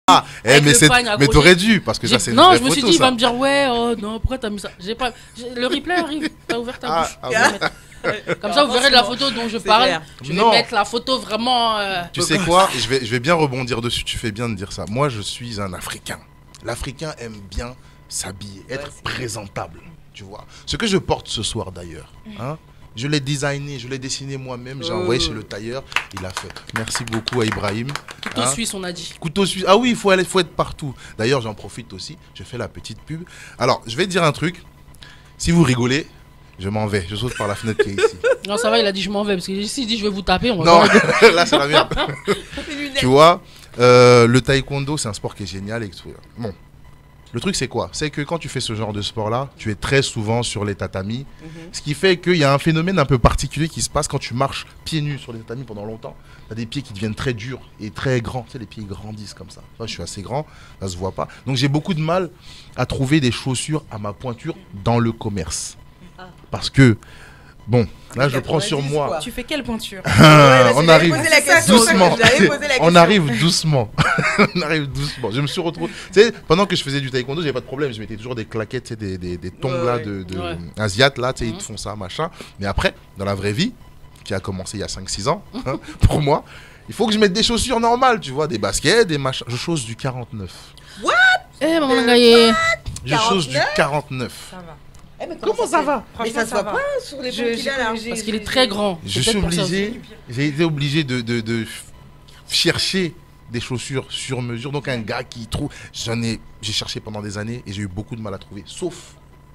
Ah, mais t'aurais dû, parce que ça c'est une vraie Non, je me suis photo, dit, il ça. va me dire, ouais, oh non, pourquoi t'as mis ça? Le replay arrive, t'as ouvert ta bouche. Comme ça, vous verrez de la photo dont je parle. clair. Je vais mettre la photo vraiment. Tu sais quoi, je vais bien rebondir dessus, tu fais bien de dire ça. Moi, je suis un Africain. L'Africain aime bien s'habiller, être présentable, tu vois. Ce que je porte ce soir d'ailleurs, hein, je l'ai designé, je l'ai dessiné moi-même, j'ai envoyé chez le tailleur, il a fait. Merci beaucoup à Ibrahim. Couteau suisse, on a dit. Couteau suisse, ah oui, il faut être partout. D'ailleurs, j'en profite aussi, je fais la petite pub. Alors, je vais te dire un truc, si vous rigolez, je m'en vais, je saute par la fenêtre qui est ici. Non, ça va, il a dit je m'en vais, parce que s'il dit je vais vous taper, on va Non, pas là c'est la merde. Tu vois, le taekwondo, c'est un sport qui est génial et tout. Bon, le truc c'est quoi? C'est que quand tu fais ce genre de sport-là, tu es très souvent sur les tatamis. Ce qui fait qu'il y a un phénomène un peu particulier qui se passe quand tu marches pieds nus sur les tatamis pendant longtemps. Tu as des pieds qui deviennent très durs et très grands. Tu sais, les pieds grandissent comme ça. Moi, je suis assez grand, ça se voit pas. Donc j'ai beaucoup de mal à trouver des chaussures à ma pointure dans le commerce. Parce que, bon, là je prends sur moi. Quoi. Tu fais quelle pointure? On arrive doucement. On arrive doucement. On arrive doucement. Je me suis retrouvé. Tu sais, pendant que je faisais du taekwondo, j'avais pas de problème. Je mettais toujours des claquettes, tu sais, des tongs là, asiates là, tu sais, ils te font ça, machin. Mais après, dans la vraie vie, qui a commencé il y a 5-6 ans, hein, pour moi, il faut que je mette des chaussures normales, tu vois, des baskets, des machins. Je chausse du 49. What? Eh, maman Ngaye. Je chausse du 49. Ça va. Eh, mais Comment ça va? Mais ça se voit pas sur les pompes qu'il a là. Parce qu'il est très grand. Je suis obligé, j'ai été obligé de chercher des chaussures sur mesure. Donc un gars qui trouve, j'ai cherché pendant des années et j'ai eu beaucoup de mal à trouver. Sauf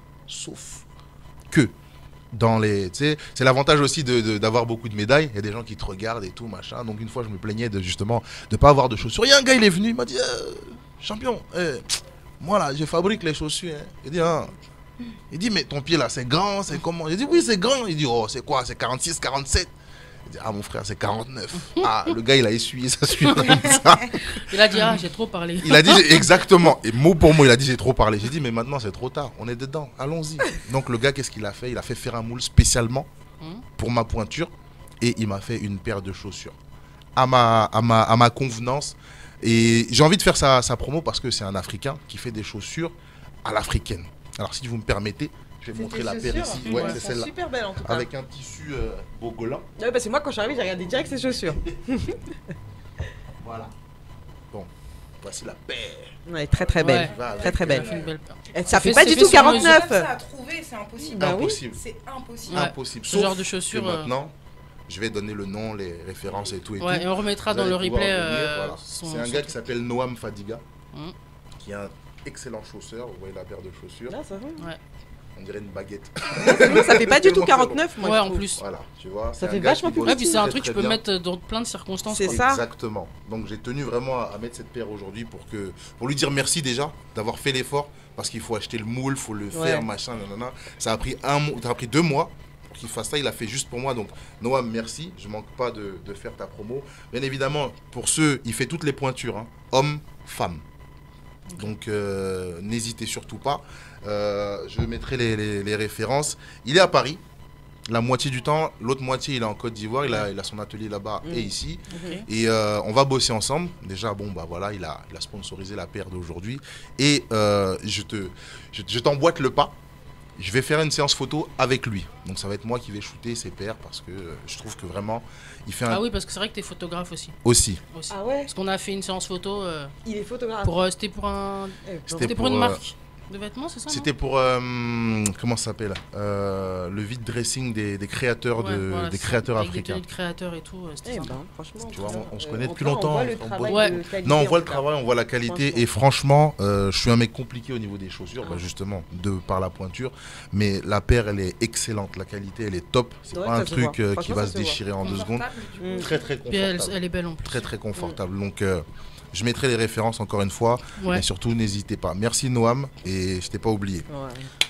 que dans les, tu sais, c'est l'avantage aussi d'avoir beaucoup de médailles. Il y a des gens qui te regardent et tout machin. Donc une fois je me plaignais justement de pas avoir de chaussures. Il y a un gars, il est venu, il m'a dit champion, moi là je fabrique les chaussures. Hein. Il dit il dit, mais ton pied là, c'est grand, c'est comment? J'ai dit, oui, c'est grand. Il dit, oh, c'est quoi? C'est 46, 47. Il dit, ah, mon frère, c'est 49. Ah, le gars, il a essuyé sa suite comme ça. Il a dit, ah, j'ai trop parlé. Il a dit, exactement. Et mot pour mot, il a dit, j'ai trop parlé. J'ai dit, mais maintenant, c'est trop tard. On est dedans. Allons-y. Donc, le gars, qu'est-ce qu'il a fait? Il a fait faire un moule spécialement pour ma pointure. Et il m'a fait une paire de chaussures à ma convenance. Et j'ai envie de faire sa promo parce que c'est un Africain qui fait des chaussures à l'africaine. Alors si vous me permettez, je vais montrer la paire ici. Ouais, c'est celle-là. Super belle en tout cas. Avec un tissu bogolan. Ouais, parce que moi quand je suis arrivée, j'ai regardé direct ses chaussures. Voilà. Bon, voici la paire. Ouais, très très belle. Ouais. Très très belle. Une belle paire. Et ça fait C'est pas du fait tout sur mesure. 49. Ça à trouver, c'est impossible. Bah oui. Impossible. C'est impossible. Ouais. Impossible. Ce genre de chaussures. Que maintenant, je vais donner le nom, les références et tout. Ouais, et on remettra Vous dans le allez pouvoir replay. venir, voilà. son- C'est un son gars truc. qui s'appelle Noam Fadiga, Mhm. qui est un excellent chausseur. Vous voyez la paire de chaussures. Là, ça va. Ouais. On dirait une baguette. Ça fait pas du tout 49, moi. Ouais, je en trouve. plus. Voilà, tu vois. Ça c'est fait un gars vachement qui plus bosse Ouais, puis c'est un très, truc que tu très peux bien. mettre dans plein de circonstances. C'est quoi. ça. Exactement. Donc j'ai tenu vraiment à mettre cette paire aujourd'hui pour lui dire merci déjà d'avoir fait l'effort parce qu'il faut acheter le moule, faut le faire, machin, nanana. Ça a pris 2 mois pour qu'il fasse ça. Il a fait juste pour moi. Donc Noam, merci. Je manque pas de faire ta promo. Bien évidemment, pour ceux, il fait toutes les pointures, hein, hommes, femmes. Donc n'hésitez surtout pas. Je mettrai les références. Il est à Paris. La moitié du temps, l'autre moitié il est en Côte d'Ivoire, il a son atelier là-bas et ici. Et on va bosser ensemble. Déjà, bon, bah voilà, il a sponsorisé la paire d'aujourd'hui. Et je t'emboîte le pas. Je vais faire une séance photo avec lui. Donc ça va être moi qui vais shooter ses paires parce que je trouve que vraiment, il fait un... Ah oui, parce que c'est vrai que t'es photographe aussi. Aussi. Ah ouais. Parce qu'on a fait une séance photo. Il est photographe. C'était pour un. C'était C'était pour une marque de vêtements, c'est ça? C'était pour, comment ça s'appelle, le vide dressing des créateurs, des créateurs avec africains. Des créateurs et tout. C'était sympa. Franchement, Tu vois, on se connaît en depuis tout cas, longtemps. On voit le on travail Ouais. de qualité, Non, on voit en le tout cas. travail, on voit la qualité. Franchement. Et franchement, je suis un mec compliqué au niveau des chaussures, bah, justement, par la pointure. Mais la paire, elle est excellente. La qualité, elle est top. C'est Ouais, pas un ça se truc voit. qui Franchement, va ça se se voit. déchirer en 2 secondes. Confortable, du coup. Très, très Puis elle confortable. est belle en plus. Très, très confortable. Donc, je mettrai les références encore une fois. Ouais. Et surtout, n'hésitez pas. Merci Noam. Et je t'ai pas oublié. Ouais.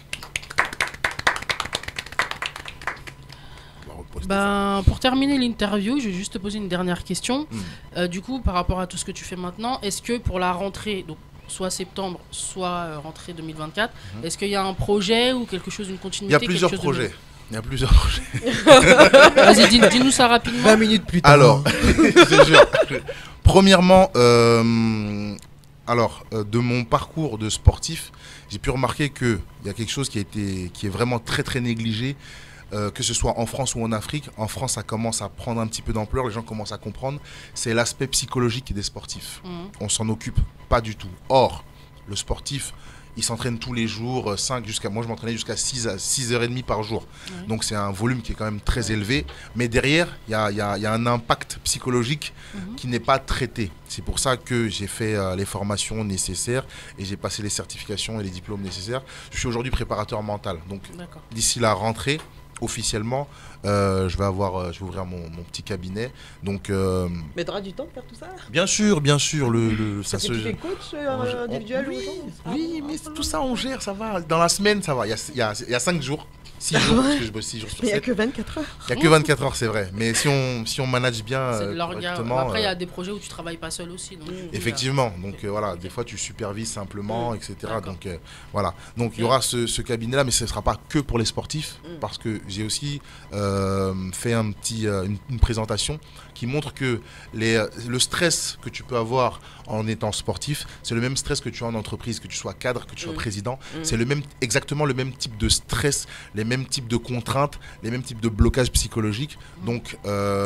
On va reposter ça. Ben, pour terminer l'interview, je vais juste te poser une dernière question. Du coup, par rapport à tout ce que tu fais maintenant, est-ce que pour la rentrée, donc soit septembre, soit rentrée 2024, est-ce qu'il y a un projet ou quelque chose, une Il continuité? y a plusieurs quelque chose de projets. Il y a plusieurs projets. nouveau Vas-y, dis-nous ça rapidement. 20 minutes plus tard. Alors, je te jure. Premièrement, Alors, de mon parcours de sportif, j'ai pu remarquer qu'il y a quelque chose qui est vraiment très très négligé, que ce soit en France ou en Afrique. En France, ça commence à prendre un petit peu d'ampleur, les gens commencent à comprendre. C'est l'aspect psychologique des sportifs. On s'en occupe pas du tout. Or, le sportif, il s'entraîne tous les jours, moi je m'entraînais jusqu'à 6h30 par jour. Donc c'est un volume qui est quand même très élevé. Mais derrière, il y a un impact psychologique qui n'est pas traité. C'est pour ça que j'ai fait les formations nécessaires et j'ai passé les certifications et les diplômes nécessaires. Je suis aujourd'hui préparateur mental. Donc d'ici la rentrée, officiellement, je vais ouvrir mon petit cabinet. Donc, mais tu auras du temps de faire tout ça? Bien sûr, ça se... Tu fais coach individuel oui, ou oui, mais tout ça on gère, ça va. Dans la semaine, ça va. Il y a 5 jours. 6 jours, parce que je bosse 6 jours sur 7. Mais il n'y a que 24 heures. Il n'y a que 24 heures, c'est vrai. Mais si on manage bien correctement... Après, il y a des projets où tu ne travailles pas seul aussi. Donc, effectivement. Donc voilà, des fois tu supervises simplement, etc. Donc voilà. Donc il y aura ce cabinet-là, mais ce ne sera pas que pour les sportifs. Parce que j'ai aussi fait une présentation qui montre que le stress que tu peux avoir en étant sportif, c'est le même stress que tu as en entreprise, que tu sois cadre, que tu sois président. C'est exactement le même type de stress, les mêmes types de contraintes, les mêmes types de blocages psychologiques. Donc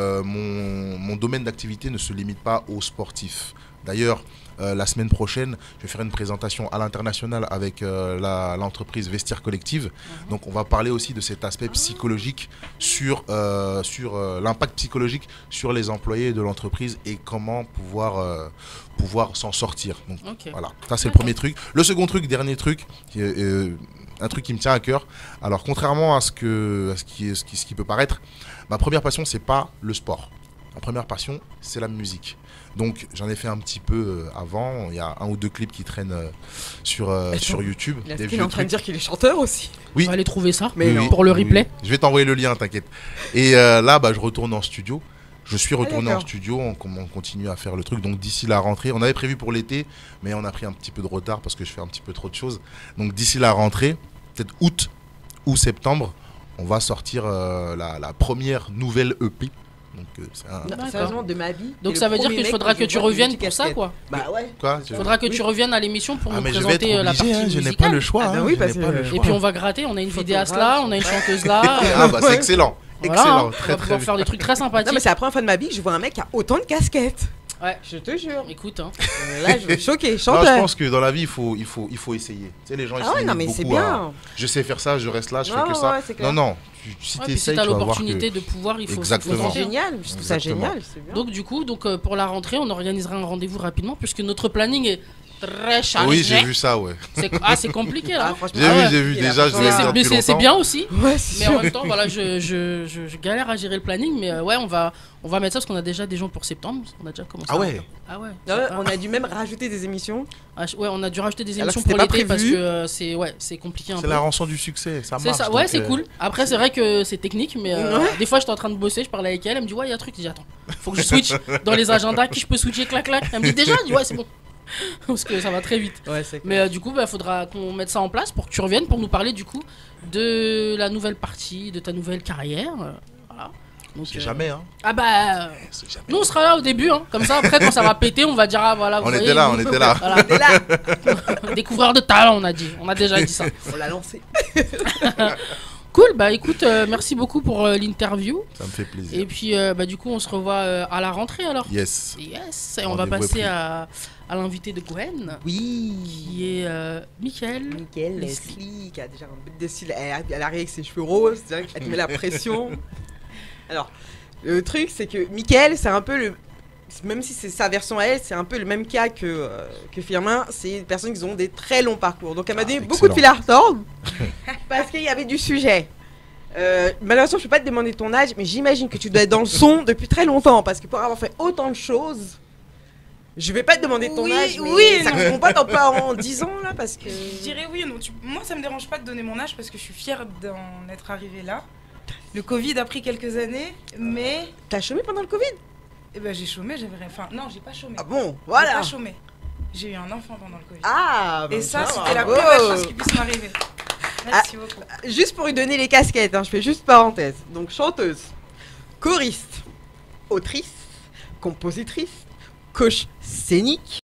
mon domaine d'activité ne se limite pas aux sportifs. D'ailleurs, la semaine prochaine, je vais faire une présentation à l'international avec l'entreprise Vestiaire Collective. Donc on va parler aussi de cet aspect psychologique sur l'impact psychologique sur les employés de l'entreprise et comment pouvoir s'en sortir. Donc voilà, ça c'est le premier truc. Le second truc, dernier truc, un truc qui me tient à cœur. Alors contrairement à ce qui peut paraître, ma première passion c'est pas le sport. Ma première passion c'est la musique. Donc j'en ai fait un petit peu avant. Il y a 1 ou 2 clips qui traînent sur YouTube. Il est en train de dire qu'il est chanteur aussi. Oui. On va aller trouver ça mais pour le replay. Oui. Je vais t'envoyer le lien, t'inquiète. Et là, je retourne en studio. Je suis retourné en studio, on continue à faire le truc. Donc d'ici la rentrée, on avait prévu pour l'été, mais on a pris un petit peu de retard parce que je fais un petit peu trop de choses. Donc d'ici la rentrée, peut-être août ou septembre, on va sortir la première nouvelle EP. Donc sérieusement, de ma vie. Donc ça veut dire qu'il faudra que tu reviennes pour ça, quoi. Bah ouais. Il faudra que tu reviennes à l'émission pour nous présenter la partie musicale. Je n'ai pas le choix. Et puis on va gratter, on a une vidéaste là, on a une chanteuse là. Ah bah c'est excellent. Excellent, on va pouvoir faire des trucs très sympathiques. Non mais c'est la première fois de ma vie que je vois un mec qui a autant de casquettes. Ouais, je te jure. Écoute, là je suis choqué, chanteur. Non, je pense que dans la vie il faut essayer. Tu sais, les gens ils mais c'est bien. Je sais faire ça, je reste là, je fais que ça. Non, si tu essayes, tu as tu vas voir l'opportunité de pouvoir, il faut. Exactement. C'est génial, je trouve ça génial, c'est bien. Donc du coup, pour la rentrée, on organisera un rendez-vous rapidement puisque notre planning est très chargé. Oui, j'ai vu ça, ouais. C'est compliqué là. J'ai vu déjà. C'est bien aussi. Ouais, mais en même temps, voilà, je galère à gérer le planning, mais ouais, on va mettre ça parce qu'on a déjà des gens pour septembre. On a déjà commencé. Ah ouais. On a dû même rajouter des émissions. Ouais, on a dû rajouter des émissions pour l'été parce que c'est compliqué. C'est la rançon du succès, ça marche. Ça, ouais, c'est cool. Après, c'est vrai que c'est technique, mais des fois, j'étais en train de bosser, je parlais avec elle, elle me dit ouais, il y a un truc. Je dis attends, faut que je switch dans les agendas, qui je peux switcher, clac. Elle me dit déjà, je dis ouais, c'est bon. Parce que ça va très vite. Ouais, mais du coup, faudra qu'on mette ça en place pour que tu reviennes pour nous parler du coup de la nouvelle partie, de ta nouvelle carrière. Voilà. C'est jamais, hein. Ah bah, nous on sera là au début, hein. Comme ça après quand ça va péter, on va dire ah voilà. On était là. Voilà. Découvreur de talent, on a dit. On a déjà dit ça. On l'a lancé. Cool, écoute, merci beaucoup pour l'interview. Ça me fait plaisir. Et puis du coup on se revoit à la rentrée alors. Yes. Et on va passer à l'invité de Gwen. Oui. Qui est Mickaël Leslie, qui a déjà un bête de style. Elle arrive avec ses cheveux roses, elle te met la pression. Alors, le truc c'est que Mickaël, c'est un peu le... Même si c'est sa version à elle, c'est un peu le même cas que Firmin. C'est des personnes qui ont des très longs parcours. Donc elle m'a donné beaucoup de fil à retordre parce qu'il y avait du sujet. Malheureusement, je peux pas te demander ton âge, mais j'imagine que tu dois être dans le son depuis très longtemps parce que pour avoir fait autant de choses, je vais pas te demander ton âge, mais ça ne correspond pas en 10 ans là parce que. Je dirais oui. Non, moi, ça me dérange pas de donner mon âge parce que je suis fière d'en être arrivée là. Le Covid a pris quelques années, mais. T'as chômé pendant le Covid? Eh ben j'ai chômé, non, j'ai pas chômé. Ah bon, voilà. J'ai pas chômé. J'ai eu un enfant pendant le Covid. Ah, et ça, c'était la plus belle chose qui puisse m'arriver. Merci beaucoup. Juste pour lui donner les casquettes, je fais juste parenthèse. Donc chanteuse, choriste, autrice, compositrice, coach scénique,